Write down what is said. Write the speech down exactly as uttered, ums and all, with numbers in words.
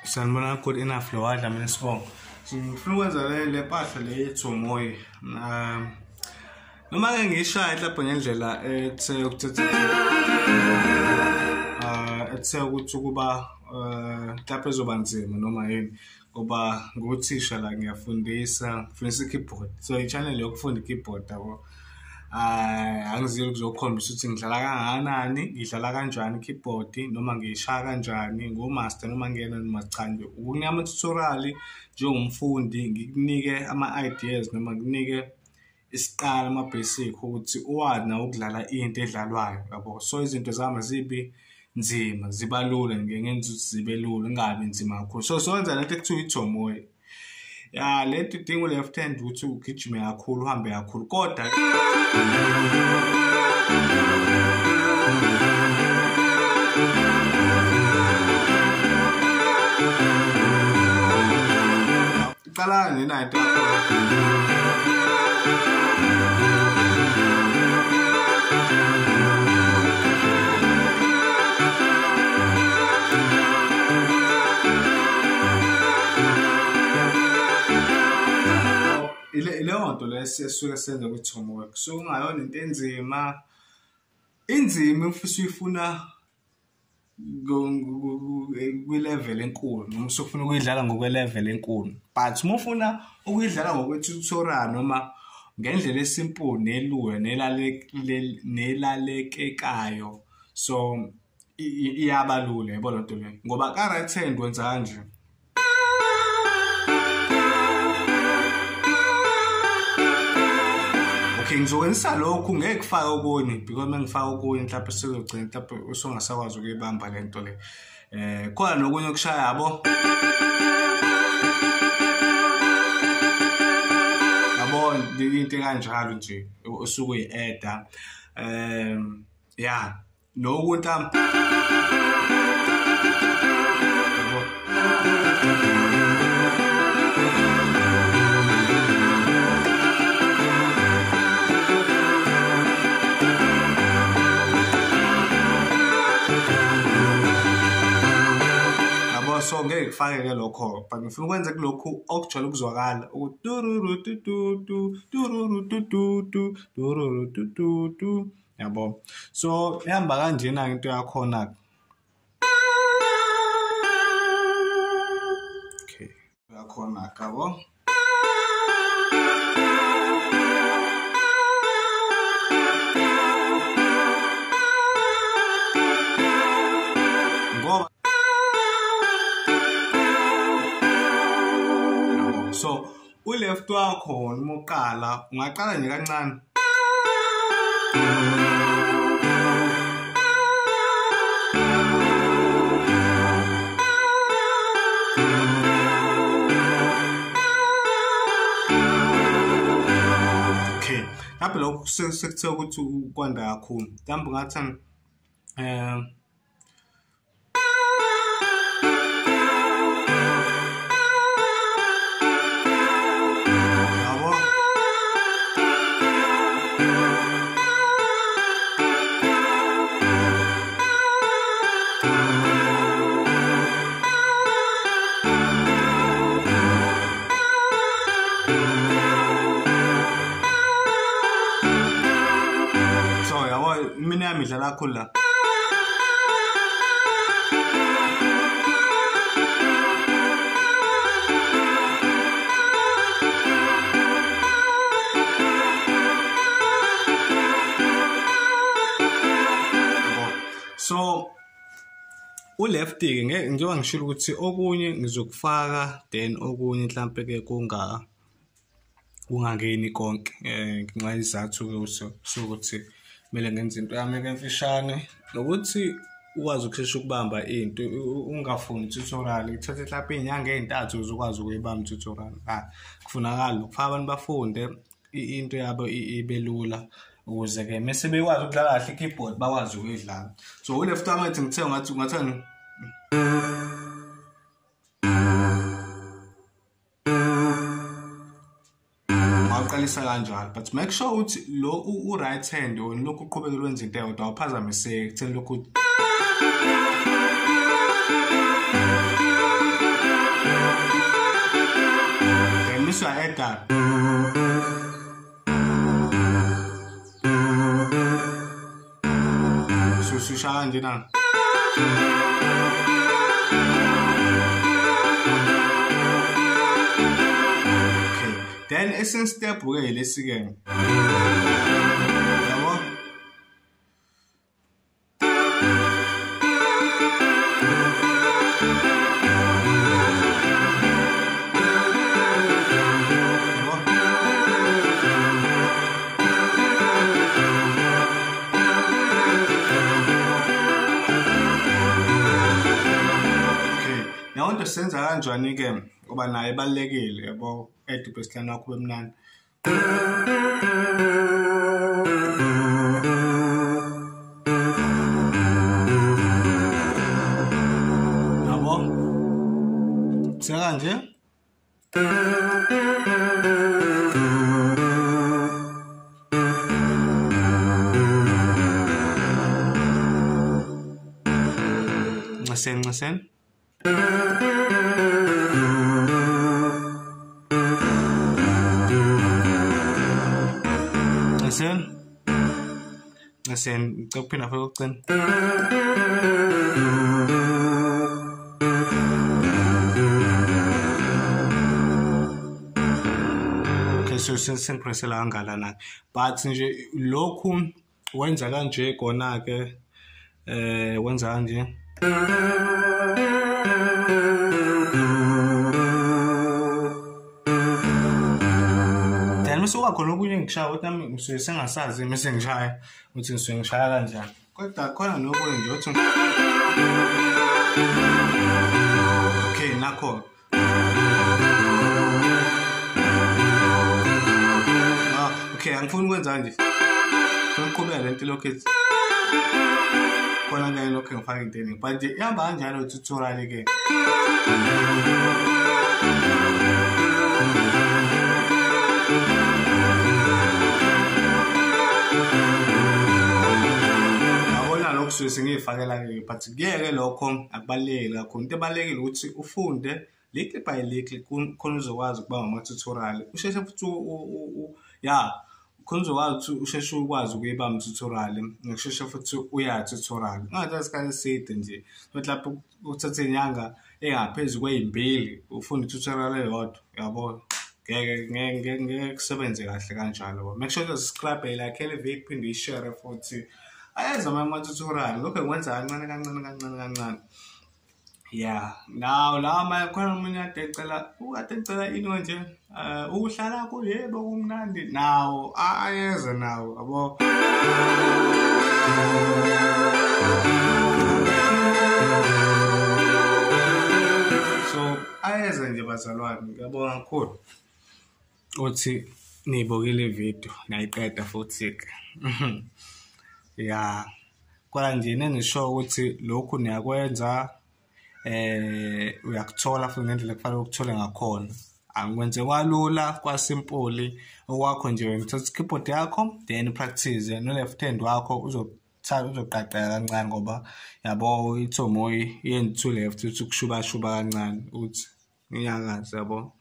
Sanibona good enough lo wadla mina sibongo. Ngifuna ukwenza le le mpahla le iThomoyi. Um noma ke ngishaya lapho ngendlela ethe ukuthetha uh ethe ukuthi kuba uh lapho ezoba nzima noma yini ngoba nguthisha la ngiyafundisa ngifundisa keyboard. So i-channel yokufunda keyboard yabo. Ah angizile ukuzokhombisa ukuthi ngidlala kangakanani, ngidlala kanjani keyboard noma ngishaya kanjani ngomaster noma ngena noma cha nje ukunika ama tutorial njengomfundi ngikunike ama ideas noma ngikunike isiqala ama basic ukuthi uwazi na ukudlala into edlalwayo yabo. So izinto zami zibi nzima ziba lula ngenza ukuthi zibe lula ingabi nzima kakhulu. So sowenza lento ekuthiwa iThomoyi. Ya lento idinga left hand ukuthi ugijime kakhulu uhambe kakhulu kodwa qala nina into ile ile onto lesisuke senza kwiThomoyi so ungayona into enzima inzima ufisa uyifuna kwi level enkulu noma usufuna ukuyidlala ngokwe level enkulu but uma ufuna ukuyidlala ngokwe tutorial noma ngendlela esimple nelula nelalekekayo so iyabalula yabo lonto le ngoba ka right hand wenza kanje. Ngizokwenza lokhu ngeke kufaka okunye because mangifaka okunye mhlawumbe sizogcina mhlawumbe usongasakwazi ukuyibamba lento le eh khona nokunye okushaya yabo yabo into kanjalo nje usuku uyi-add um yeah nokunye yabo so ngeke kufake ke lokho but ngifuna ukwenza kulokhu okujwayele ukuzwakala ukuthi yabo so ihamba kanjena into yakhona okay yakhona yabo so uleft wakho noma uqala ungaqala nje kancane okay lapho lokho sekuthe ukuthi ukwanda kakhulu mhlawumbe ngathi eh mina yami idlala kakhulu la so uleft ke njengoba ngishilo ukuthi okunye ngizokufaka then okunye mhlambe ke kunga kungangeni konke eh ngenxa izathu ke ukuthi kumele ngenze into yami emfishane nokuthi ukwazi ukushesha ukubamba into ungafundi tutorial ithathe mhlawumbe inyanga ezintathu uzokwazi ukuyibamba tutorial ah kufunakala ukufaka abantu bafunde into yabo ibe lula ukuze ke mase bekwazi ukudlala kahle keyboard bakwazi ukuyidlala so uleft wami ethi ngithe ngathi ngathani mawuqalisa kanjalo but make sure ukuthi lo u right hand lokhu uqhubeke lwenza into eyodwa awuphazamiseki kutheni lokhu This is Airtime. So susha nje na. Okay. Then essence step we let's again. Senza kanjani ke ngoba naye ebalekile yabo edu bassline wakho bemnandi yabo sekanje ngasen ngasen Listen, listen, go pin up a look then. Okay, so since sen press la ngala na, but nje lokhu wenza kanje kona ke eh wenza kanje. Mase wakhona okunye ngishaya ukuthi nami ngisuke sengasazi mase ngishaya ukuthi ngisuke ngishaya kanjani kodwa khona nokunye nje uthi okay nakho ah okay angifuni ukwenza nje ngikuqhubeka lento lokho khona ngeke lokho ngifake inteni but ihamba kanjalo tutorial ke so singifakela ke but kuyeke lokho akubalekile kakhulu into ebalekile ukuthi ufunde little by little khona uzokwazi ukuba ama tutorial usheshe futhi ya khona uzokwazi usheshe ukwazi ukuyiba ama tutorial ngisheshe futhi uya tutorial ngathi asikhathi side nje but lapho uthathe inyanga engaphezulu kwezimbili ufunda tutorial eyodwa yabo ngeke ngeke ngeke kusebenze kahle kanjalo make sure you subscribe like ele video phinde i-share futhi ayenza ama tutorial lokho ngwenza kancane kancane kancane kancane yeah now la ma khona umuntu adecela uadecela ino nje uh uhlala ku yebo kumnandi nawo ayeza nawo yabo so ayeza nje bazalwane ngiyabonga kakhulu uthi nibukile video nayiqeda futhi ya kwa nje nenisho ukuthi lokhu niyakwenza eh uyakuthola futhi ngendlela kufanele ukuthola ngakhona angikwenze kwalula kwa simple okwakho nje ngithatha keyboard yakho then practice no left hand wakho uzothatha uzoqaqeka kancane ngoba yabo iThomoyi yenze to left uthi kushuba shuba kancane uthi ngiyakazi yabo